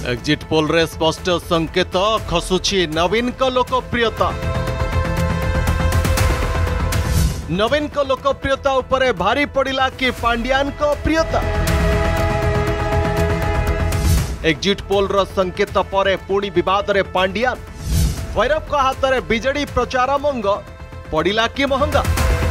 Exit poll रे स्पष्ट संकेत खसुची नवीन को लोकप्रियता। नवीन को लोकप्रियता उपरे भारी पड़िला कि पांड्यान को प्रियता। एक्जिट पोल रो संकेत परे पुणी विवाद रे पांड्यान भैरव का हाथ रे बीजेडी प्रचार मंग पड़िला कि महंगा।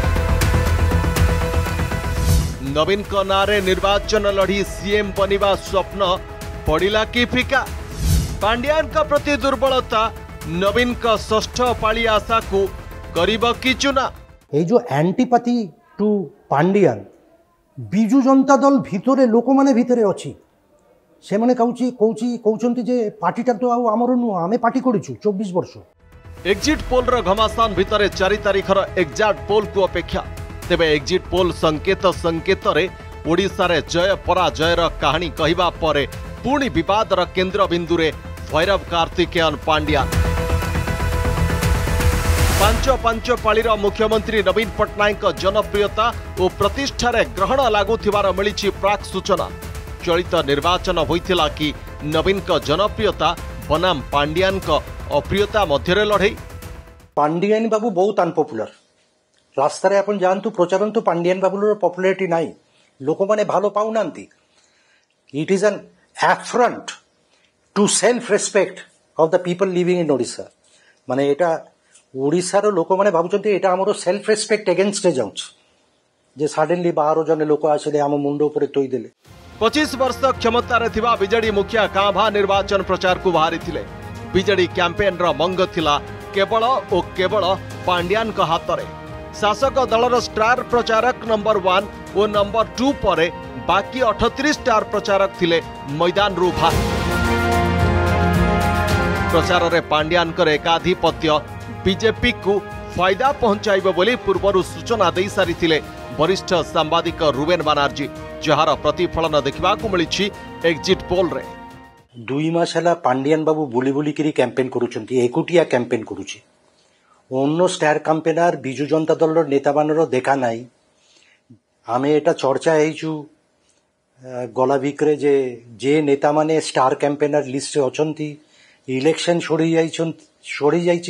नवीन को नारे निर्वाचन लड़ी सीएम बनिबा स्वप्न पड़िला कि फिका। पांड्यान का प्रति दुर्बलता नवीन का षष्ठ पाली आशा को करीब कि चुना। ये जो एंटीपैथी टू पांड्यान बिजु जनता दल भितरे लोक माने भितरे अछि से माने कहउची जे पार्टीटा तो आमर नुह आमे पार्टी करिछु 24 वर्ष। एक्जिट पोल रो घमासान भितरे 4 तारिखर एक्जाक्ट पोल को अपेक्षा। तेबे एक्जिट पोल संकेत रे ओडिसा रे जय पराजयर कहानी कहिबा परे पुणी विवादर केन्द्र बिंदु रे भैरव कार्तिकेयन पांड्यान। पांच पाळीर मुख्यमंत्री नवीन पट्टनायक जनप्रियता और प्रतिष्ठा रे ग्रहण लागुथिबार मिलिछि प्राक सूचना। चलित निर्वाचन होइथिला कि नवीन का जनप्रियता बनाम पांड्यान का अप्रियता मध्य लड़े। पांड्यान बाबू बहुत अनपपुलर। रास्तार आपण जानतु प्रचारंतु पांड्यान बाबूर पपुलारिटी नाई, लोक माने भालो पाउनांती। It is an affront to self respect of the people living in Odisha. माने एटा ओडिशार लोक माने भाबुचंती एटा हमरो सेल्फ रेस्पेक्ट अगेंस्ट रे जाउछ जे सडनली बाहर जने लोक आसिले हम मुंडो ऊपर तोई देले। 25 वर्ष क्षमता रे थिबा बीजेडी मुखिया काभा निर्वाचन प्रचार को बाहरी थिले। बीजेडी कैंपेन रो मंग थिला केवल और केवल पांड्यान का हाथ रे। शासक दलर स्टार प्रचारक नंबर 1 और नंबर 2 परे बाकी 38 स्टार प्रचारक थिले मैदान रू बाहर। प्रचार रे पांड्यान कर एकाधिपत्य बीजेपी को फायदा पहुंचाइबो बोली पूर्वरु सूचना दे सारी थिले वरिष्ठ सांबादिक रुबेन बानार्जी, जहार प्रतिफलन देखा मिली एक्जिट पोल रे। 2 मास हला पांड्यान बाबू बुली बुली करी कैंपेन करूछंती, एकुटिया कैंपेन करूछि। अन्य स्टार कैंपेनर बिजु जनता दल नेता मानर देखा नाई। आमे एटा चर्चा हेचु गला विक्रे जे नेता माने स्टार कैंपेनर लिस्ट अछंती इलेक्शन छोड़ी जाइछि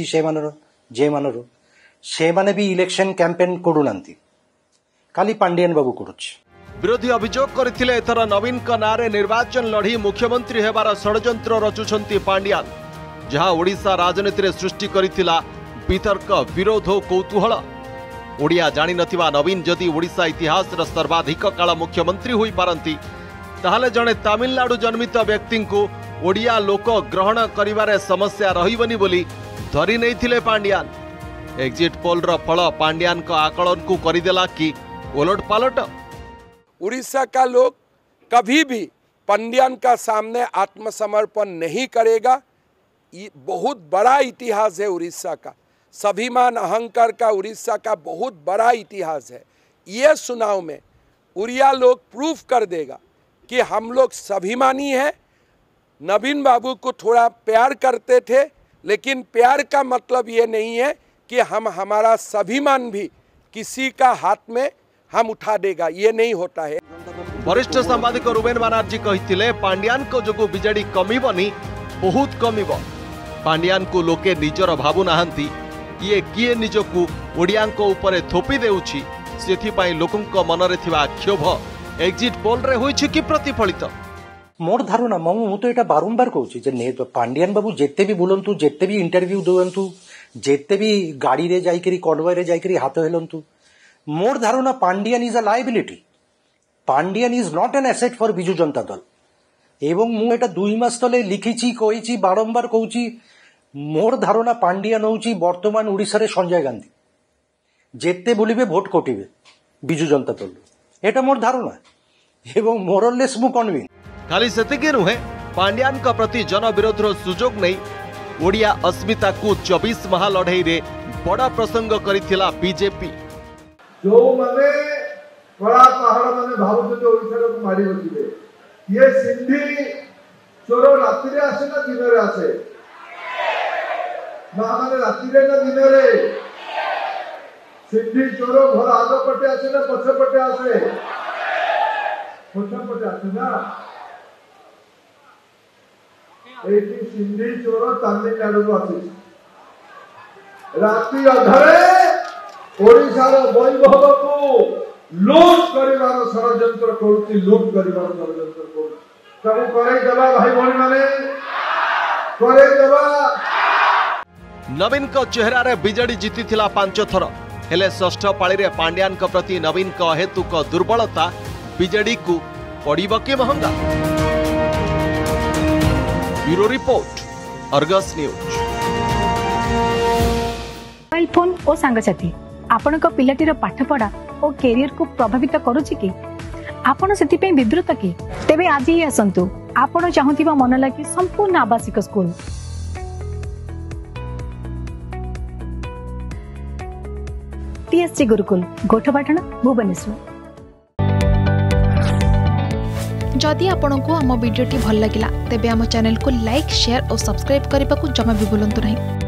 से माने भी इलेक्शन कैंपेन करूनांती, खाली पांड्यान बाबू करूछि। विरोधी अभियोग करथिले एथर नवीन का नारे निर्वाचन लड़ी मुख्यमंत्री हेबार षड्यंत्र रचुछंती पांड्यान, जहां ओडिशा राजनीति रे सृष्टि करिथिला वितर्क विरोध और कौतूहल। ओडिया जानि नथिबा नवीन जदि ओडिशा इतिहास र सर्वाधिक काल मुख्यमंत्री होई पारंती ताहले जणे तमिलनाडु जन्मित व्यक्ति को ओडिया लोक ग्रहण करिवारे समस्या रहिबनी बोली धरि नैथिले पांड्यान। एक्जिट पोल रो फल पांड्यान का आकलन को करिदेला कि ओलट पालट। उड़ीसा का लोग कभी भी पांड्यान का सामने आत्मसमर्पण नहीं करेगा। ये बहुत बड़ा इतिहास है उड़ीसा का, स्वाभिमान अहंकार का उड़ीसा का बहुत बड़ा इतिहास है। ये चुनाव में उड़िया लोग प्रूफ कर देगा कि हम लोग स्वाभिमानी हैं। नवीन बाबू को थोड़ा प्यार करते थे, लेकिन प्यार का मतलब ये नहीं है कि हम हमारा स्वाभिमान भी किसी का हाथ में हम उठा देगा, ये नहीं होता है। वरिष्ठ सांबादिक रुबेन बानार्जी कहिथिले पांड्यान को जोगु बीजेडी कमिबनी, बहुत कमिब। पांड्यान को लोके निजर भाबु नाहंती, ये किए निजकू ओडियांको उपरे थोपी देउछि, सेथिपाई लोकंक मनरे थिबा क्षोभ एक्जिट पोल रे होइछि कि प्रतिफलित। मोर धारणा मु तो एटा बारंबार कहूछि जे पांड्यान बाबू जेते भी बोलंतु, जेते भी इंटरव्यू देवंतु, जेते भी गाड़ी रे जाइकरी कॉन्वॉय रे जाइकरी हाथ हेलंतु, मोर धारणा Pandian is a liability. Pandian is not an asset for Biju Janata Dal. एवं मु एटा 2 मास तले लिखिछि, कहिछि, बारंबार कहूछि मोर धारणा पांड्यान होउछि वर्तमान ओडिसा रे संजय गांधी। जेते बोलिबे भोट कोटिबे बिजु जनता दल, एटा मोर धारणा एवं मोरलेस मु कन्विन्स। खाली सेतिके नुहे, पांड्यान का प्रति जनविरोध सुजोग नहीं ओडिया अस्मिता को 24 महा लड़ाई रे बड़ा प्रसंग करिथिला बीजेपी। जो माने बड़ा पहाड़ माने भावुत जो ओडिसा को मारी बसिबे, ये सिंधी चोर राति रे आसे ना दिन रे आसे, माने राति रे ना दिन रे। सिंधी चोर घर आगे पटे आसे ना पछे पटे आसे, पछे पटे आसे ना। एटी सिंधी चोर तमिलनाडु को आसी राति अधरे ओडिशार वैभव को लूट करिवार षड्यंत्र करूची लूट करिवार षड्यंत्र करूची सब करे देबा भाई भौणी माने करे देबा। नवीन को चेहरा रे बीजेडी जीती थिला 5 थर हेले षष्ठ पाली रे पांड्यान को प्रति नवीन को हेतुक दुर्बलता बीजेडी को पड़िबो के महंगा। Bureau report Argus news. Mobile phone और सांगसाथी आपण पिलाटीर पाठपढ़ा और कैरियर को प्रभावित करुछि कि आपण सेति विवृत कि तेबे आज ही आसंतु आपण चाहुथिबा मन लागी संपूर्ण आवासिक स्कूल TSG गुरुकुल गोठपाटण भुवनेश्वर। जदि आपंक आम भिडी भल लगा तेब आम चैनल को लाइक शेयर और सब्सक्राइब करने को जमा भी भूलु नहीं।